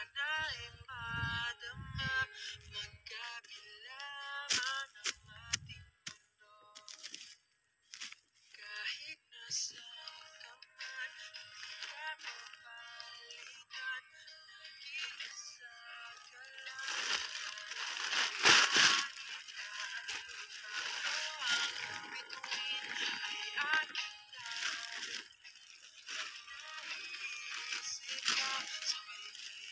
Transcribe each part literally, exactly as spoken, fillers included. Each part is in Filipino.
sana ay madama magkabilangan ang ating mundo. Kahit nasaan ka man, di ka mapalitan. Nag-iisa ka lang. Ang bituin ay aking narinig. Naisip ka sa may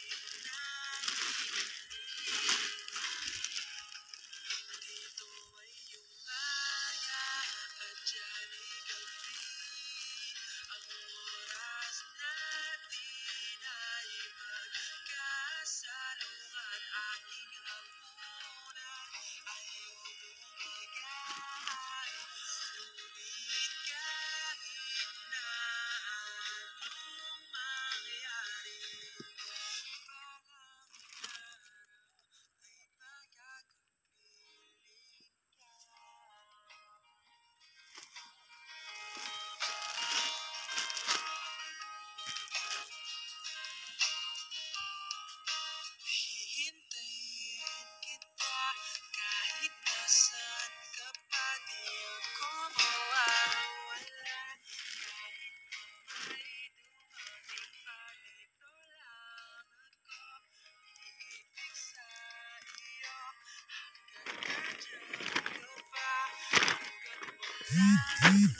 dito ay umaga at dyan ay gabi. Ang oras natin ay magkasalungat. Aking hapunan ay umigay. Ngunit kahit na anong mangyari, balang araw ay magkakapiling ka. Hihintayin kita kahit nasaan ka pa. Di ako mawawala kahit pa may dumating pa. Dito lang ako, iibig sa iyo hanggang nandiyan ka pa. Hanggat wala